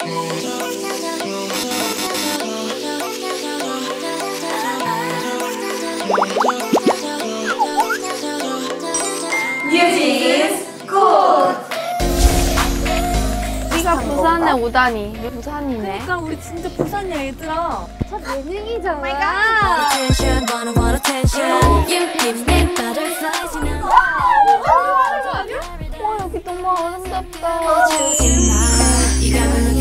뉴진스 굿! 우리가 부산에 오다니. 우리 부산이네. 그러니까 우리 진짜 부산이야 얘들아. 첫 예능이잖아. 와 여기 너무 아름답다.